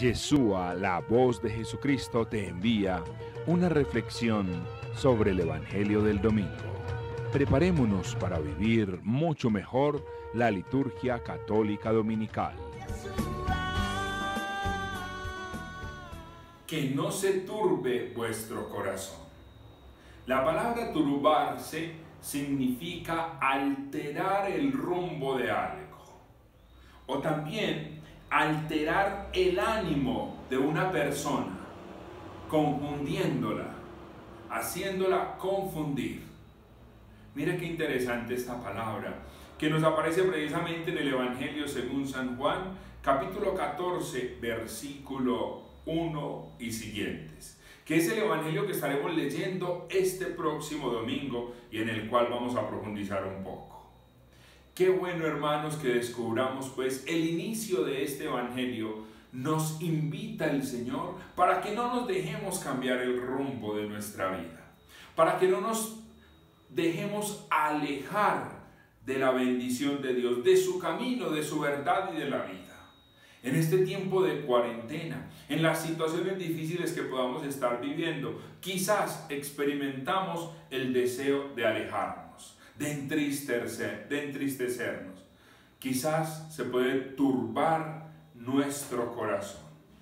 Yeshua, la voz de Jesucristo, te envía una reflexión sobre el Evangelio del domingo. Preparémonos para vivir mucho mejor la liturgia católica dominical. Que no se turbe vuestro corazón. La palabra turbarse significa alterar el rumbo de algo, o también alterar el ánimo de una persona, confundiéndola, haciéndola confundir. Mira qué interesante esta palabra, que nos aparece precisamente en el Evangelio según San Juan, capítulo 14, versículo 1 y siguientes, que es el Evangelio que estaremos leyendo este próximo domingo y en el cual vamos a profundizar un poco. Qué bueno, hermanos, que descubramos pues el inicio de este Evangelio. Nos invita el Señor para que no nos dejemos cambiar el rumbo de nuestra vida, para que no nos dejemos alejar de la bendición de Dios, de su camino, de su verdad y de la vida. En este tiempo de cuarentena, en las situaciones difíciles que podamos estar viviendo, quizás experimentamos el deseo de alejarnos, de entristecernos. Quizás se puede turbar nuestro corazón.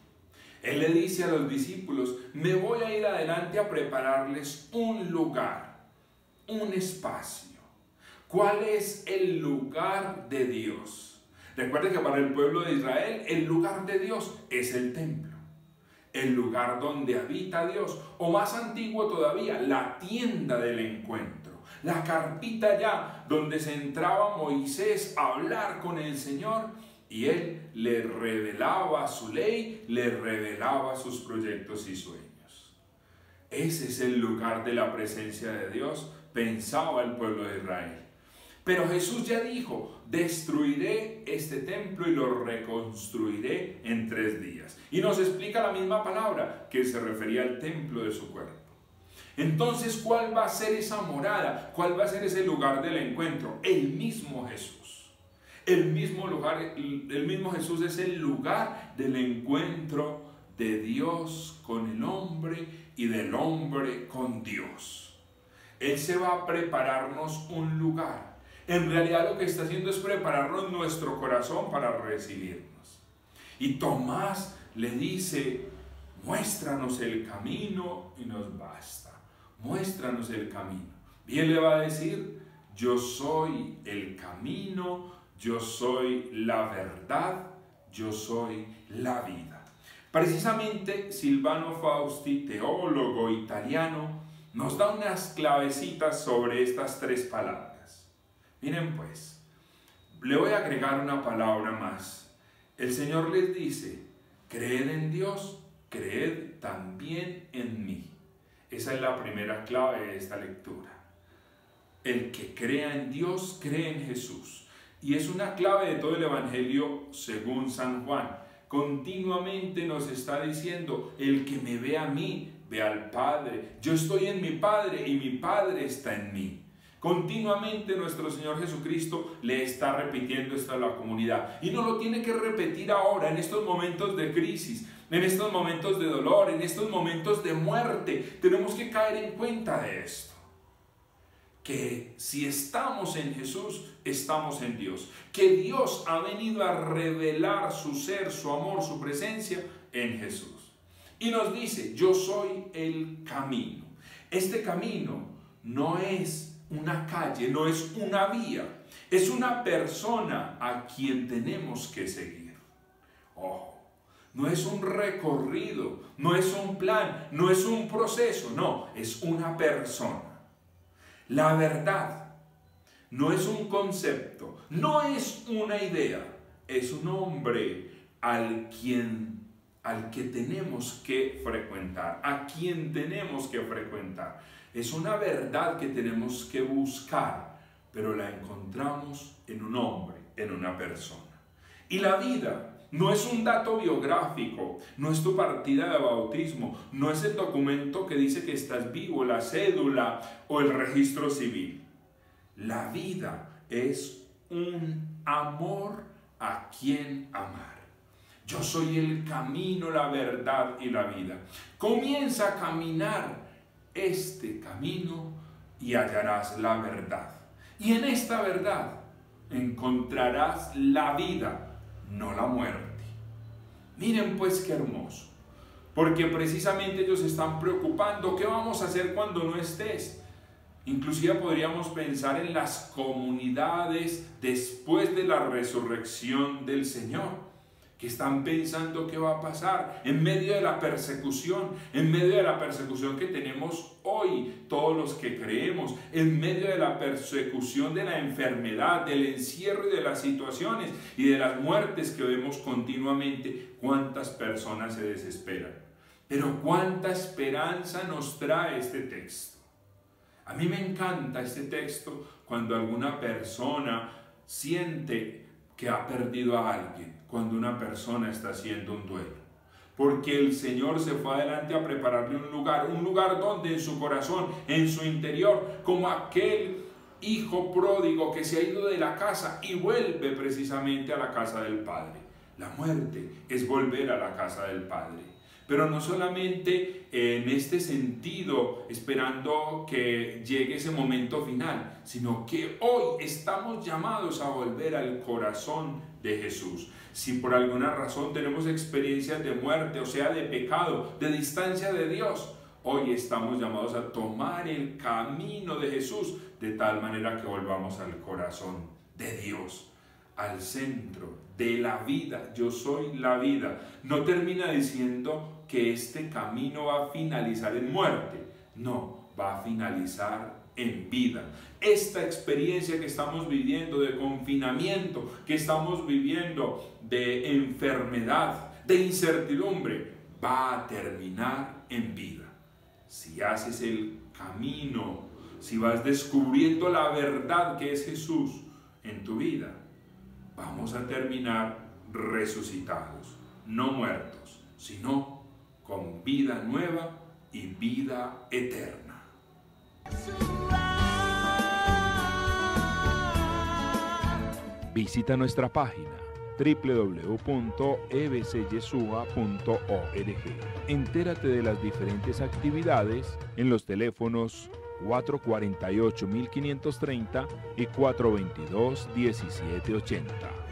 Él le dice a los discípulos: me voy a ir adelante a prepararles un lugar, un espacio. ¿Cuál es el lugar de Dios? Recuerden que para el pueblo de Israel el lugar de Dios es el templo, el lugar donde habita Dios, o más antiguo todavía, la tienda del encuentro, la carpita ya donde se entraba Moisés a hablar con el Señor y él le revelaba su ley, le revelaba sus proyectos y sueños. Ese es el lugar de la presencia de Dios, pensaba el pueblo de Israel. Pero Jesús ya dijo: destruiré este templo y lo reconstruiré en 3 días. Y nos explica la misma palabra, que se refería al templo de su cuerpo. Entonces, ¿cuál va a ser esa morada? ¿Cuál va a ser ese lugar del encuentro? El mismo Jesús. El mismo Jesús es el lugar del encuentro de Dios con el hombre y del hombre con Dios. Él se va a prepararnos un lugar. En realidad lo que está haciendo es prepararnos nuestro corazón para recibirnos. Y Tomás le dice: muéstranos el camino y nos basta. Muéstranos el camino. Y él le va a decir: yo soy el camino, yo soy la verdad, yo soy la vida. Precisamente Silvano Fausti, teólogo italiano, nos da unas clavecitas sobre estas 3 palabras. Miren pues, le voy a agregar una palabra más. El Señor les dice: creed en Dios, creed también en mí. Esa es la primera clave de esta lectura. El que crea en Dios, cree en Jesús. Y es una clave de todo el Evangelio según San Juan. Continuamente nos está diciendo: el que me ve a mí, ve al Padre. Yo estoy en mi Padre y mi Padre está en mí. Continuamente nuestro Señor Jesucristo le está repitiendo esto a la comunidad. Y no lo tiene que repetir ahora, en estos momentos de crisis, en estos momentos de dolor, en estos momentos de muerte. Tenemos que caer en cuenta de esto. Que si estamos en Jesús, estamos en Dios. Que Dios ha venido a revelar su ser, su amor, su presencia en Jesús. Y nos dice: yo soy el camino. Este camino no es una calle, no es una vía, es una persona a quien tenemos que seguir. Ojo, no es un recorrido, no es un plan, no es un proceso, no, es una persona. La verdad no es un concepto, no es una idea, es un hombre al que tenemos que frecuentar, a quien tenemos que frecuentar. Es una verdad que tenemos que buscar, pero la encontramos en un hombre, en una persona. Y la vida no es un dato biográfico, no es tu partida de bautismo, no es el documento que dice que estás vivo, la cédula o el registro civil. La vida es un amor a quien amar. Yo soy el camino, la verdad y la vida. Comienza a caminar este camino y hallarás la verdad. Y en esta verdad encontrarás la vida, no la muerte. Miren pues qué hermoso. Porque precisamente ellos se están preocupando. ¿Qué vamos a hacer cuando no estés? Inclusive podríamos pensar en las comunidades después de la resurrección del Señor, que están pensando qué va a pasar en medio de la persecución, que tenemos hoy todos los que creemos, en medio de la persecución de la enfermedad, del encierro y de las situaciones y de las muertes que vemos continuamente. ¿Cuántas personas se desesperan? Pero cuánta esperanza nos trae este texto. A mí me encanta este texto cuando alguna persona siente que ha perdido a alguien, cuando una persona está haciendo un duelo. Porque el Señor se fue adelante a prepararle un lugar donde en su corazón, en su interior, como aquel hijo pródigo que se ha ido de la casa y vuelve precisamente a la casa del Padre. La muerte es volver a la casa del Padre. Pero no solamente en este sentido, esperando que llegue ese momento final, sino que hoy estamos llamados a volver al corazón de Jesús. Si por alguna razón tenemos experiencias de muerte, o sea, de pecado, de distancia de Dios, hoy estamos llamados a tomar el camino de Jesús, de tal manera que volvamos al corazón de Dios, al centro de la vida. Yo soy la vida. No termina diciendo que este camino va a finalizar en muerte. No, va a finalizar en vida. Esta experiencia que estamos viviendo de confinamiento, que estamos viviendo de enfermedad, de incertidumbre, va a terminar en vida. Si haces el camino, si vas descubriendo la verdad que es Jesús en tu vida, vamos a terminar resucitados, no muertos, sino con vida nueva y vida eterna. Visita nuestra página www.ebcyesua.org. Entérate de las diferentes actividades en los teléfonos 448-1530 y 422-1780.